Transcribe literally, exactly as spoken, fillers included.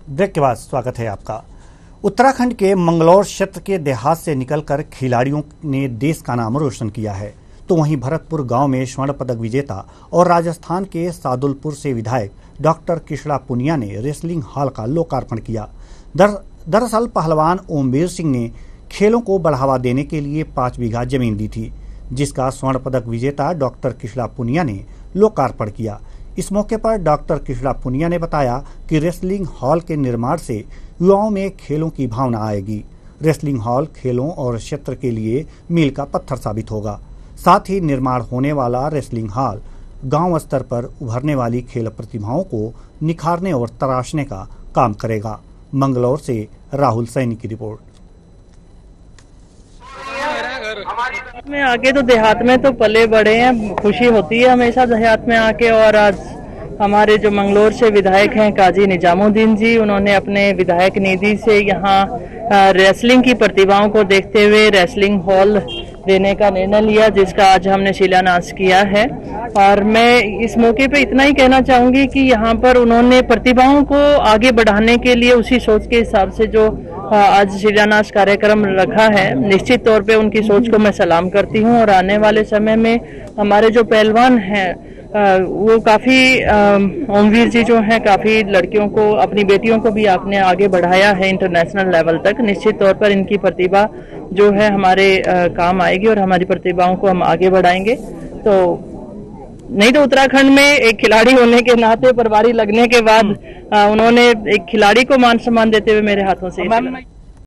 Break के बाद स्वागत है आपका। उत्तराखंड के मंगलौर क्षेत्र के देहात से निकलकर खिलाड़ियों ने देश का नाम रोशन किया है, तो वहीं भरतपुर गांव में स्वर्ण पदक विजेता और राजस्थान के सादुलपुर से विधायक डॉक्टर किशड़ा पुनिया ने रेसलिंग हॉल का लोकार्पण किया। दर, दरअसल पहलवान ओमवीर सिंह ने खेलों को बढ़ावा देने के लिए पाँच बीघा जमीन दी थी, जिसका स्वर्ण पदक विजेता डॉक्टर किशड़ा पुनिया ने लोकार्पण किया। इस मौके पर डॉक्टर किशड़ा पुनिया ने बताया कि रेसलिंग हॉल के निर्माण से युवाओं में खेलों की भावना आएगी। रेसलिंग हॉल खेलों और क्षेत्र के लिए मील का पत्थर साबित होगा। साथ ही निर्माण होने वाला रेसलिंग हॉल गांव स्तर पर उभरने वाली खेल प्रतिभाओं को निखारने और तराशने का काम करेगा। मंगलौर से राहुल सैनी की रिपोर्ट। में आके तो देहात में तो पले बड़े हैं, खुशी होती है हमेशा देहात में आके। और आज हमारे जो मंगलौर से विधायक हैं काजी निजामुद्दीन जी, उन्होंने अपने विधायक निधि से यहाँ रेसलिंग की प्रतिभाओं को देखते हुए रेसलिंग हॉल देने का निर्णय लिया, जिसका आज हमने शिलान्यास किया है। और मैं इस मौके पे इतना ही कहना चाहूंगी कि यहाँ पर उन्होंने प्रतिभाओं को आगे बढ़ाने के लिए उसी सोच के हिसाब से जो आज शिलान्यास कार्यक्रम रखा है, निश्चित तौर पे उनकी सोच को मैं सलाम करती हूँ। और आने वाले समय में हमारे जो पहलवान हैं वो काफ़ी ओमवीर जी जो हैं काफ़ी लड़कियों को, अपनी बेटियों को भी आपने आगे बढ़ाया है इंटरनेशनल लेवल तक। निश्चित तौर पर इनकी प्रतिभा जो है हमारे काम आएगी और हमारी प्रतिभाओं को हम आगे बढ़ाएंगे। तो नहीं तो उत्तराखंड में एक खिलाड़ी होने के नाते, परवारी लगने के बाद उन्होंने एक खिलाड़ी को मान सम्मान देते हुए मेरे हाथों से